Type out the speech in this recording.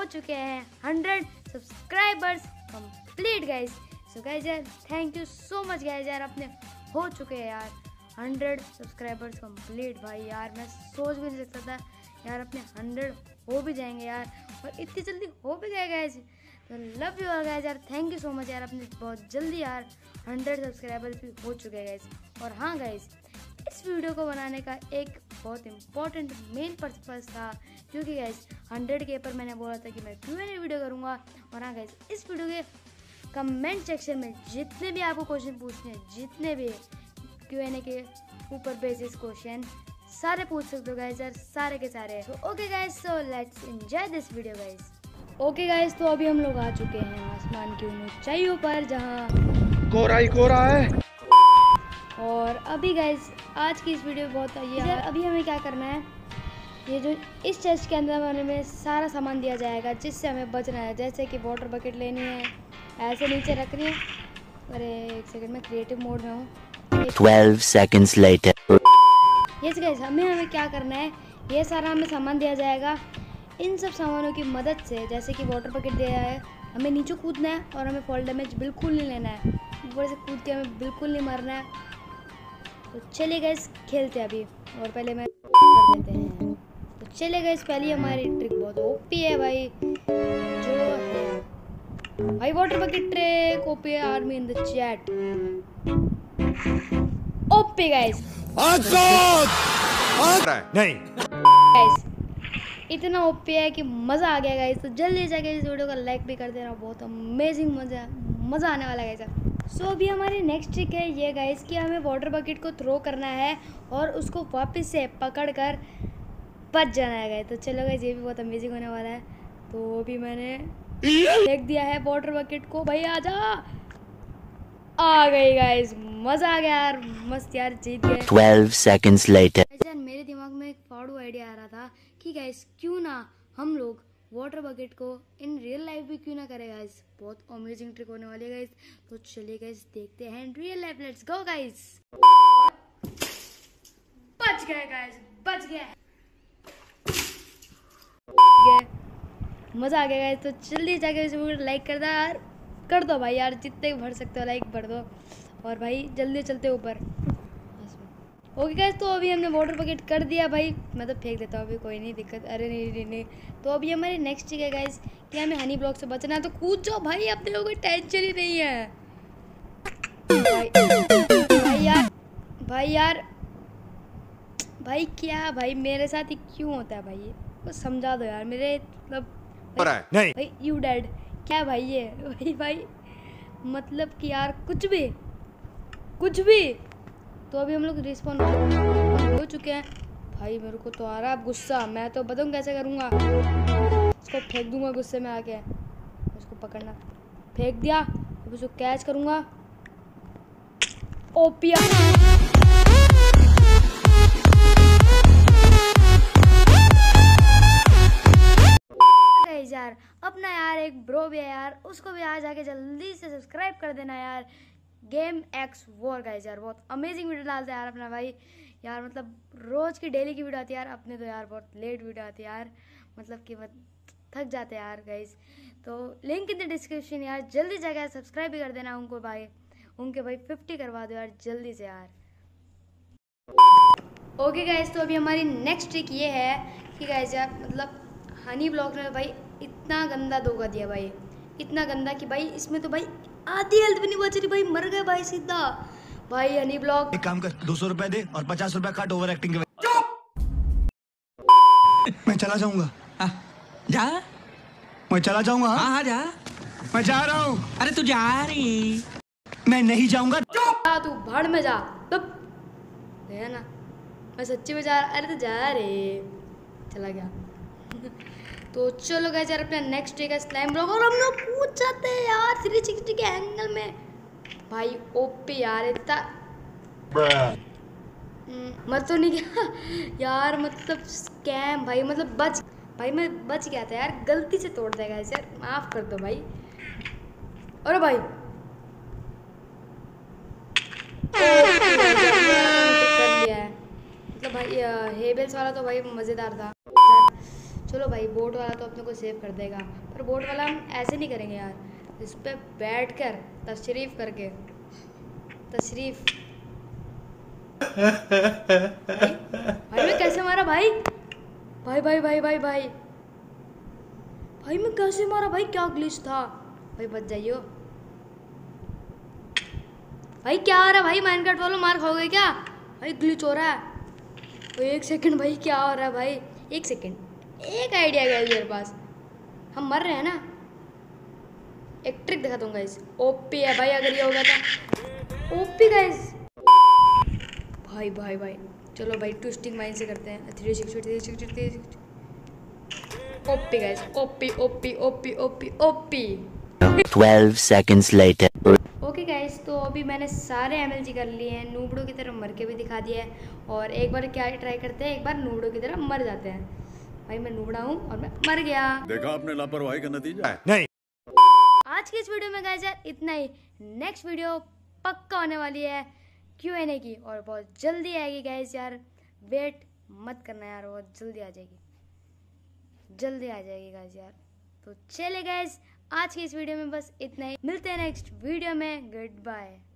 चुके हैं 100 subscribers complete guys. So guys यार thank you so much guys यार, अपने हो चुके हैं यार 100 सब्सक्राइबर्स कंप्लीट। भाई यार मैं सोच भी नहीं सकता था यार अपने 100 हो भी जाएंगे यार, और इतनी जल्दी हो भी गए गाइस। तो लव यू ऑल गाइस यार, थैंक यू सो मच यार, अपने बहुत जल्दी यार 100 सब्सक्राइबर्स भी हो चुके हैं गाइस। और हाँ गाइस, इस वीडियो को बनाने का एक बहुत इम्पोर्टेंट मेन पर्पस था, क्योंकि गाइस 100 के ऊपर मैंने बोला था कि मैं Q&A वीडियो करूँगा। और हाँ गाइस, इस वीडियो के कमेंट सेक्शन में जितने भी आपको क्वेश्चन पूछने हैं, जितने भी Q&A के ऊपर बेसिस क्वेश्चन सारे पूछ सकते हो गाइस यार, सारे के सारे। तो okay guys, so let's enjoy this video guys. Okay guys, तो अभी हम लोग आ चुके हैं आसमान की ऊंचाइयों पर, जहाँ कोहरा ही कोहरा है। और अभी गाइस आज की इस वीडियो में बहुत ये यार, अभी हमें क्या करना है, ये जो इस चेस्ट के अंदर हमें सारा सामान दिया जाएगा जिससे हमें बचना है। जैसे कि वाटर बकेट लेनी है, ऐसे नीचे रखनी है। अरे एक सेकंड, मैं क्रिएटिव मोड में हूँ। 12 seconds later. यस गाइस, हमें क्या करना है, ये सारा हमें सामान दिया जाएगा। इन सब सामानों की मदद से, जैसे कि वाटर बकेट दिया है, हमें नीचे कूदना है और हमें फॉल डैमेज बिल्कुल नहीं लेना है। ऊपर से कूद के हमें बिल्कुल नहीं मरना है। तो चलिए गाइस खेलते हैं अभी, और पहले मैं कर देते हैं। तो चलिए गाइस, पहली हमारी ट्रिक बहुत ओपी है भाई, जो है भाई वाटर बकेट ट्रिक ओपी है। Army in the chat OP guys. नहीं गाइस इतना ओपी है कि मज़ा आ गया गाइस। तो जल्दी जाके इस वीडियो को लाइक भी कर देना, बहुत अमेजिंग मज़ा आने वाला है गाइस। सो अभी हमारी नेक्स्ट ट्रिक है ये गाइस, कि हमें वाटर बकेट को थ्रो करना है और उसको वापस से पकड़ कर बच जाना है गाइस। तो चलो गाइस, ये भी बहुत अमेजिंग होने वाला है। तो अभी मैंने फेंक दिया है वाटर बकेट को। भाई आजा, आ गई गाइस, मज़ा आ गया यार, मस्त यार, जीत गए। 12 seconds later. यार मेरे दिमाग में एक फाड़ू आइडिया आ रहा था कि गाइस क्यों ना हम लोग वाटर बकेट को इन रियल लाइफ भी क्यों ना करें गाइस। बहुत अमेजिंग ट्रिक होने वाली है गाइस। तो चलिए गाइस देखते हैं in real life, let's go guys. बच गए गाइस, बच गए, मजा आ गया गाइस। तो जल्दी जाके इस वीडियो को लाइक कर दो भाई यार, जितने भर सकते हो लाइक भर दो। और भाई जल्दी चलते ऊपर। ओके गाइस, तो अभी हमने वाटर बकेट कर दिया भाई, मैं तो फेंक देता हूँ अभी, कोई नहीं दिक्कत। अरे नहीं। तो अभी हमारी नेक्स्ट चीज़ है गाइस कि हमें हनी ब्लॉक से बचना है। तो कूद जाओ भाई, अब देखो कोई टेंशन ही नहीं है। भाई क्या भाई मेरे साथ ही क्यों होता है भाई, ये कुछ समझा दो यार मेरे, मतलब नहीं भाई यू डैड क्या भाई ये भाई मतलब कि यार कुछ भी। तो अभी हम लोग रिस्पॉन्ड हो चुके हैं। भाई मेरे को तो आ रहा है गुस्सा, मैं तो बताऊँ कैसे करूँगा, इसको फेंक दूंगा गुस्से में आके। उसको पकड़ना, फेंक दिया, अब उसको कैच करूँगा। ओपिया यार, अपना यार एक ब्रो भी है यार, उसको भी आज आके जल्दी से सब्सक्राइब कर देना यार, गेम एक्स वॉर गाइस। यार बहुत अमेजिंग वीडियो डालता है यार अपना भाई यार, मतलब रोज की डेली की वीडियो आती है यार। अपने तो यार बहुत लेट वीडियो आती है यार, मतलब कि थक जाते हैं यार गाइस। तो लिंक इन द डिस्क्रिप्शन यार, जल्दी जाकर सब्सक्राइब भी कर देना उनको भाई, उनके भाई 50 करवा दो यार जल्दी से यार। ओके गाइस, तो अभी हमारी नेक्स्ट ट्रिक ये है कि गाइस यार, मतलब हनी ब्लॉक ने भाई इतना गंदा धोखा दिया भाई, इतना गंदा कि भाई इसमें तो भाई आधी हेल्थ भी नहीं बच रही भाई, मर गए भाई सीधा। भाई हनी ब्लॉक एक काम कर, 200 रुपए दे और 50 रुपए काट ओवर एक्टिंग के। मैं चला जाऊंगा। जा, मैं चला जाऊंगा। हाँ जा, मैं जा रहा हूँ। अरे तू जा रही, मैं नहीं जाऊंगा। तू भाड़ में जा, है ना, मैं सच्ची में जा रहा। अरे तो जा रे, चला गया। तो चलो गाइस यार, अपना नेक्स्ट ट्रिक है स्लाइम ब्लॉक, और हम लोग कूद जाते हैं यार 360 के एंगल में। भाई ओपी यार, इतना मत तो नहीं गया यार, मतलब स्कैम भाई, मतलब मैं बच गया था यार, गलती से तोड़ देगा गाइस यार, माफ कर दो भाई। अरे भाई कर लिया है, मतलब भाई हेबल्स वाला तो भाई मज़ेदार था। चलो भाई बोट वाला तो अपने को सेव कर देगा, पर बोट वाला हम ऐसे नहीं करेंगे यार, इस पे बैठ कर तशरीफ करके तशरीफ। भाई मैं कैसे मारा भाई, भाई भाई भाई भाई भाई भाई मैं कैसे मारा भाई, क्या ग्लिच था भाई, बच जाइयो भाई। क्या आ रहा है भाई, माइनक्राफ्ट वालों मार खाओगे क्या भाई, ग्लिच हो रहा है। तो 1 सेकंड भाई, क्या हो रहा है भाई, 1 सेकंड, एक आइडिया गया मेरे पास, हम मर रहे हैं ना, एक ट्रिक दिखा दूंगा इस, ओपी है भाई, अगर ये हो गया था ओपी गाइस। भाई भाई भाई चलो भाई ट्विस्टिंग माइंड से करते हैं, 360 OP guys, OP OP OP OP OP. 12 seconds later. Okay guys, तो अभी मैंने सारे MLG कर लिए हैं, नूबड़ो की तरह मर के भी दिखा दिया है, और एक बार क्या ट्राई करते हैं, एक बार नूबड़ो की तरह मर जाते हैं। भाई मैं नूबड़ा हूँ और मैं मर गया। देखा आपने लापरवाही का नतीजा है। नहीं। आज की इस वीडियो में गाइस यार इतना ही, नेक्स्ट वीडियो पक्का होने वाली है Q&A की, और बहुत जल्दी आएगी गाइस यार, वेट मत करना यार, बहुत जल्दी आ जाएगी, जल्दी आ जाएगी गाइस यार। तो चले गाइस आज की इस वीडियो में बस इतना ही, मिलते हैं नेक्स्ट वीडियो में, गुड बाय।